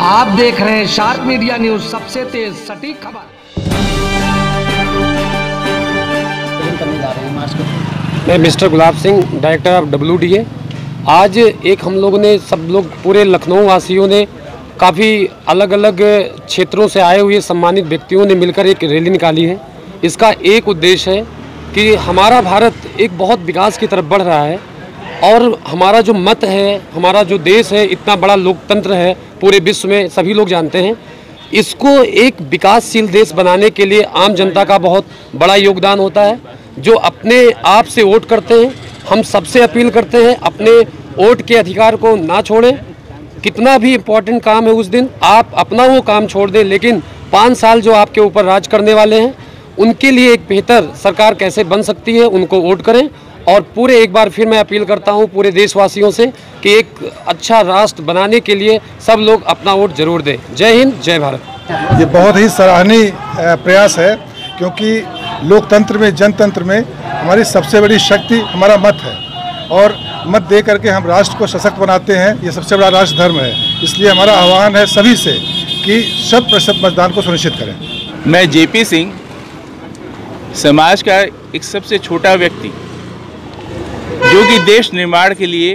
आप देख रहे हैं शार्प मीडिया न्यूज, सबसे तेज सटीक खबर। मैं mister Gulab Singh, director of WDA। आज एक हम लोगों ने सब लोग पूरे लखनऊ वासियों ने काफ़ी अलग अलग क्षेत्रों से आए हुए सम्मानित व्यक्तियों ने मिलकर एक रैली निकाली है। इसका एक उद्देश्य है कि हमारा भारत एक बहुत विकास की तरफ बढ़ रहा है और हमारा जो मत है, हमारा जो देश है, इतना बड़ा लोकतंत्र है पूरे विश्व में, सभी लोग जानते हैं। इसको एक विकासशील देश बनाने के लिए आम जनता का बहुत बड़ा योगदान होता है, जो अपने आप से वोट करते हैं। हम सबसे अपील करते हैं, अपने वोट के अधिकार को ना छोड़ें। कितना भी इम्पोर्टेंट काम है उस दिन आप अपना वो काम छोड़ दें, लेकिन 5 साल जो आपके ऊपर राज करने वाले हैं उनके लिए एक बेहतर सरकार कैसे बन सकती है, उनको वोट करें। और पूरे एक बार फिर मैं अपील करता हूं पूरे देशवासियों से कि एक अच्छा राष्ट्र बनाने के लिए सब लोग अपना वोट जरूर दें। जय हिंद, जय भारत। ये बहुत ही सराहनीय प्रयास है, क्योंकि लोकतंत्र में, जनतंत्र में हमारी सबसे बड़ी शक्ति हमारा मत है और मत दे करके हम राष्ट्र को सशक्त बनाते हैं। ये सबसे बड़ा राष्ट्र धर्म है। इसलिए हमारा आह्वान है सभी से कि 100% मतदान को सुनिश्चित करें। मैं JP सिंह, समाज का एक सबसे छोटा व्यक्ति जो कि देश निर्माण के लिए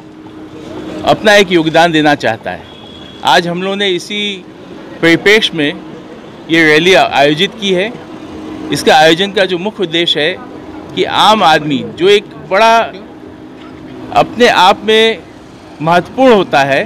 अपना एक योगदान देना चाहता है। आज हम लोगों ने इसी परिप्रेक्ष्य में ये रैली आयोजित की है। इसका आयोजन का जो मुख्य उद्देश्य है कि आम आदमी जो एक बड़ा अपने आप में महत्वपूर्ण होता है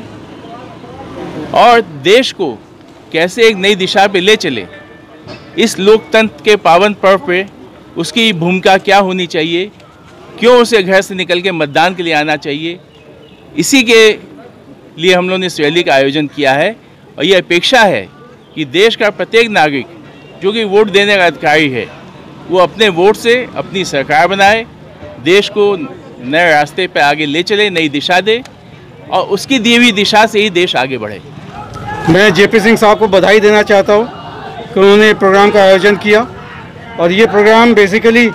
और देश को कैसे एक नई दिशा पे ले चले, इस लोकतंत्र के पावन पर्व पे उसकी भूमिका क्या होनी चाहिए, क्यों उसे घर से निकल के मतदान के लिए आना चाहिए, इसी के लिए हम लोगों ने इस रैली का आयोजन किया है। और ये अपेक्षा है कि देश का प्रत्येक नागरिक जो कि वोट देने का अधिकारी है, वो अपने वोट से अपनी सरकार बनाए, देश को नए रास्ते पर आगे ले चले, नई दिशा दे और उसकी दी हुई दिशा से ही देश आगे बढ़े। मैं JP सिंह साहब को बधाई देना चाहता हूँ कि उन्होंने प्रोग्राम का आयोजन किया और ये प्रोग्राम बेसिकली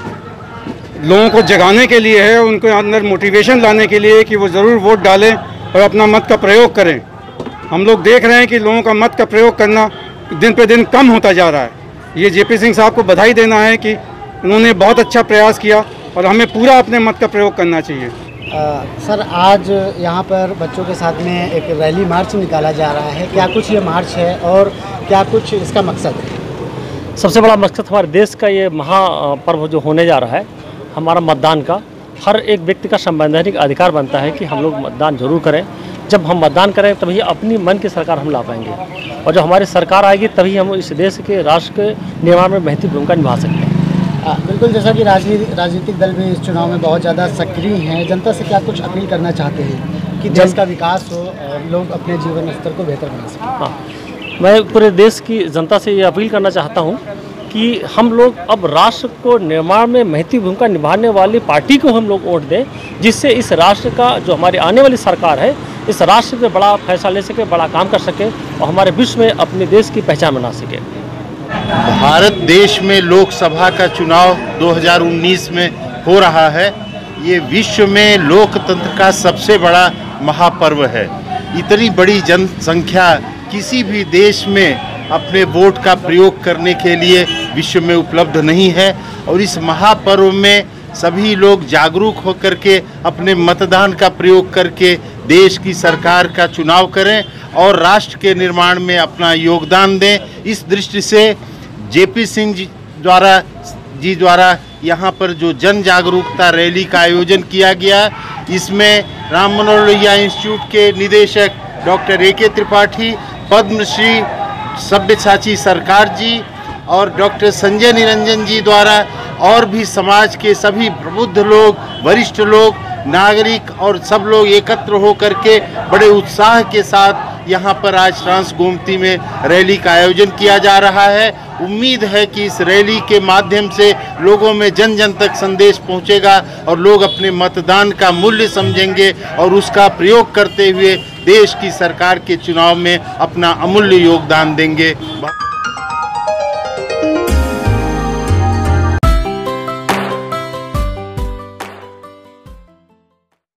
लोगों को जगाने के लिए है, उनके अंदर मोटिवेशन लाने के लिए कि वो ज़रूर वोट डालें और अपना मत का प्रयोग करें। हम लोग देख रहे हैं कि लोगों का मत का प्रयोग करना दिन पे दिन कम होता जा रहा है। ये JP सिंह साहब को बधाई देना है कि उन्होंने बहुत अच्छा प्रयास किया और हमें पूरा अपने मत का प्रयोग करना चाहिए। सर, आज यहाँ पर बच्चों के साथ में एक रैली मार्च निकाला जा रहा है, क्या कुछ ये मार्च है और क्या कुछ इसका मकसद है? सबसे बड़ा मकसद हमारे देश का ये महापर्व जो होने जा रहा है, हमारा मतदान का, हर एक व्यक्ति का संवैधानिक अधिकार बनता है कि हम लोग मतदान जरूर करें। जब हम मतदान करें तभी अपनी मन की सरकार हम ला पाएंगे और जब हमारी सरकार आएगी तभी हम इस देश के राष्ट्र के निर्माण में महत्वपूर्ण भूमिका निभा सकते हैं। बिल्कुल, जैसा कि राजनीतिक दल भी इस चुनाव में बहुत ज़्यादा सक्रिय हैं, जनता से क्या कुछ अपील करना चाहते हैं कि देश का विकास हो और लोग अपने जीवन स्तर को बेहतर बना सकें? हाँ, मैं पूरे देश की जनता से ये अपील करना चाहता हूँ कि हम लोग अब राष्ट्र को निर्माण में महत्वपूर्ण भूमिका निभाने वाली पार्टी को हम लोग वोट दें, जिससे इस राष्ट्र का जो हमारी आने वाली सरकार है, इस राष्ट्र पे बड़ा फैसला ले सके, बड़ा काम कर सके और हमारे विश्व में अपने देश की पहचान बना सके। भारत देश में लोकसभा का चुनाव 2019 में हो रहा है। ये विश्व में लोकतंत्र का सबसे बड़ा महापर्व है। इतनी बड़ी जनसंख्या किसी भी देश में अपने वोट का प्रयोग करने के लिए विश्व में उपलब्ध नहीं है और इस महापर्व में सभी लोग जागरूक होकर के अपने मतदान का प्रयोग करके देश की सरकार का चुनाव करें और राष्ट्र के निर्माण में अपना योगदान दें। इस दृष्टि से JP सिंह जी द्वारा यहाँ पर जो जन जागरूकता रैली का आयोजन किया गया, इसमें राम मनोहर लोहिया इंस्टीट्यूट के निदेशक डॉक्टर AK त्रिपाठी, पद्मश्री सब्यसाची सरकार जी और डॉक्टर संजय निरंजन जी द्वारा और भी समाज के सभी प्रबुद्ध लोग, वरिष्ठ लोग, नागरिक और सब लोग एकत्र होकर के बड़े उत्साह के साथ यहाँ पर आज ट्रांस गोमती में रैली का आयोजन किया जा रहा है। उम्मीद है कि इस रैली के माध्यम से लोगों में जन जन तक संदेश पहुँचेगा और लोग अपने मतदान का मूल्य समझेंगे और उसका प्रयोग करते हुए देश की सरकार के चुनाव में अपना अमूल्य योगदान देंगे।